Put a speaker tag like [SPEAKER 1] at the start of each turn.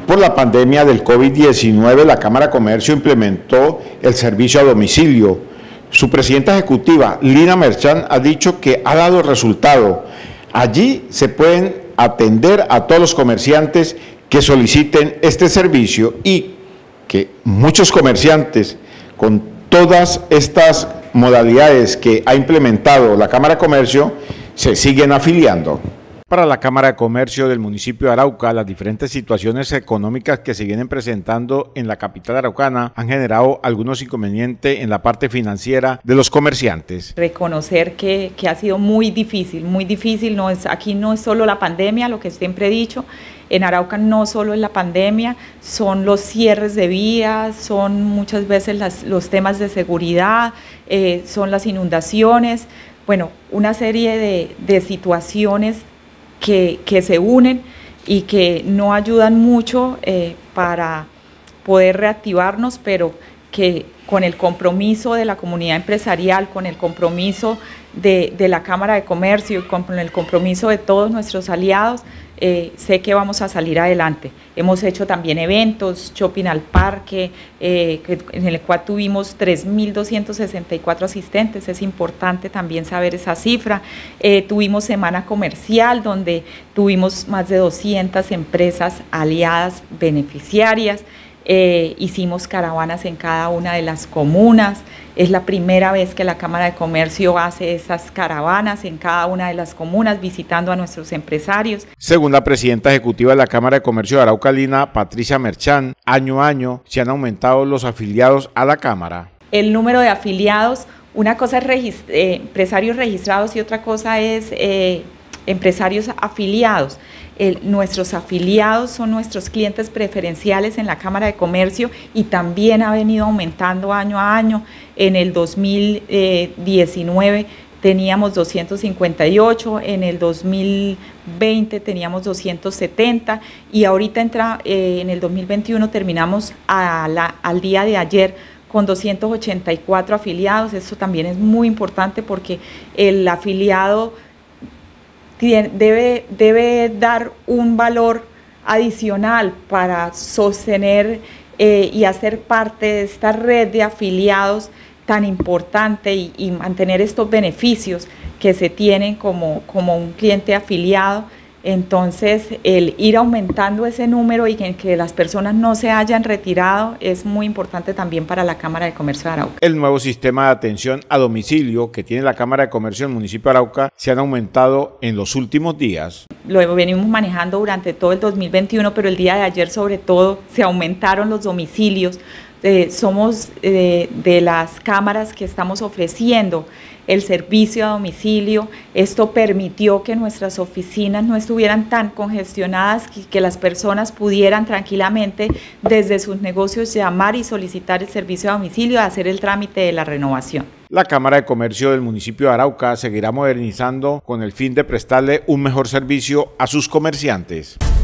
[SPEAKER 1] Por la pandemia del COVID-19, la Cámara de Comercio implementó el servicio a domicilio. Su presidenta ejecutiva, Lina Merchant, ha dicho que ha dado resultado. Allí se pueden atender a todos los comerciantes que soliciten este servicio y que muchos comerciantes, con todas estas modalidades que ha implementado la Cámara de Comercio, se siguen afiliando. Para la Cámara de Comercio del municipio de Arauca, las diferentes situaciones económicas que se vienen presentando en la capital araucana han generado algunos inconvenientes en la parte financiera de los comerciantes.
[SPEAKER 2] Reconocer que ha sido muy difícil, aquí no es solo la pandemia, lo que siempre he dicho, en Arauca no solo es la pandemia, son los cierres de vías, son muchas veces los temas de seguridad, son las inundaciones, bueno, una serie de situaciones que se unen y que no ayudan mucho para poder reactivarnos, pero que con el compromiso de la comunidad empresarial, con el compromiso de la Cámara de Comercio y con el compromiso de todos nuestros aliados, sé que vamos a salir adelante. Hemos hecho también eventos, Shopping al Parque, en el cual tuvimos 3.264 asistentes, es importante también saber esa cifra. Tuvimos Semana Comercial, donde tuvimos más de 200 empresas aliadas beneficiarias. Hicimos caravanas en cada una de las comunas. Es la primera vez que la Cámara de Comercio hace esas caravanas en cada una de las comunas, visitando a nuestros empresarios.
[SPEAKER 1] Según la presidenta ejecutiva de la Cámara de Comercio de Arauca, Lina, Patricia Merchant, año a año se han aumentado los afiliados a la Cámara.
[SPEAKER 2] El número de afiliados, una cosa es empresarios registrados y otra cosa es empresarios afiliados. Nuestros afiliados son nuestros clientes preferenciales en la Cámara de Comercio y también ha venido aumentando año a año. En el 2019 teníamos 258, en el 2020 teníamos 270 y ahorita en el 2021 terminamos al día de ayer con 284 afiliados. Esto también es muy importante porque el afiliado debe dar un valor adicional para sostener y hacer parte de esta red de afiliados tan importante y mantener estos beneficios que se tienen como un cliente afiliado. Entonces, el ir aumentando ese número y que las personas no se hayan retirado es muy importante también para la Cámara de Comercio de Arauca.
[SPEAKER 1] El nuevo sistema de atención a domicilio que tiene la Cámara de Comercio del municipio de Arauca se han aumentado en los últimos días.
[SPEAKER 2] Lo venimos manejando durante todo el 2021, pero el día de ayer sobre todo se aumentaron los domicilios. Somos de las cámaras que estamos ofreciendo el servicio a domicilio. Esto permitió que nuestras oficinas no estuvieran tan congestionadas y que las personas pudieran tranquilamente desde sus negocios llamar y solicitar el servicio a domicilio, hacer el trámite de la renovación.
[SPEAKER 1] La Cámara de Comercio del municipio de Arauca seguirá modernizando con el fin de prestarle un mejor servicio a sus comerciantes.